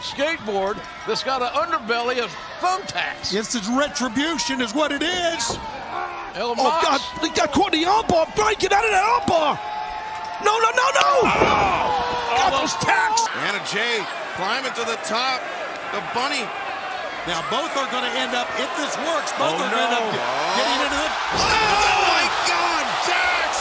skateboard that's got an underbelly of thumbtacks. Yes, it's retribution is what it is. Oh, God, he got caught in the armbar. Brian, get out of that armbar. No. God, those tacks. Anna Jay climbing to the top. The bunny. Now, both are going to end up, if this works, both are going to end up getting into the... Oh, my God, Dax!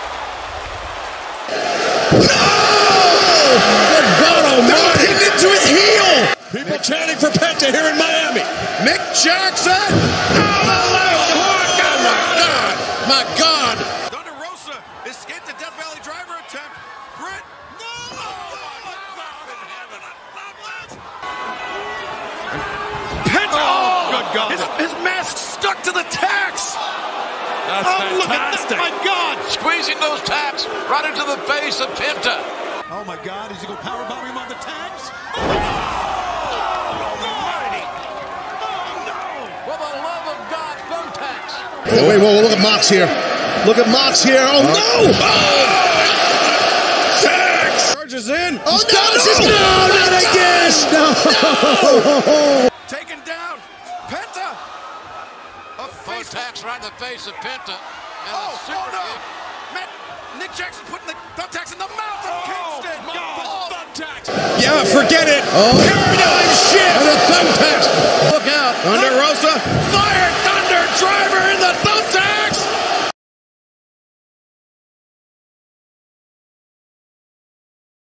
No! Good God almighty! Pinned into his heel! People chanting for Penta here in Miami. Mick Jackson! Oh, my God! Thunder Rosa escaped the Death Valley driver attempt. Britt, no! Penta! Oh, good God. His mask stuck to the tacks! That's fantastic. Look at that, my God! Squeezing those tacks right into the face of Penta. Oh, my God, is he going to powerbomb him on the tags? For the love of God, thumbtacks. Wait, whoa, look at Mox here. Look at Mox here. Oh, no! Jax! Charges in. Oh, no, not again! No! Taken down. Penta. A face. Thumbtacks right in the face of Penta. And Oh, a super no. kick. Nick Jackson putting the thumbtacks in the mouth of Kingston. Thumbtacks. Yeah, forget it. Oh. Paradigm shift. And a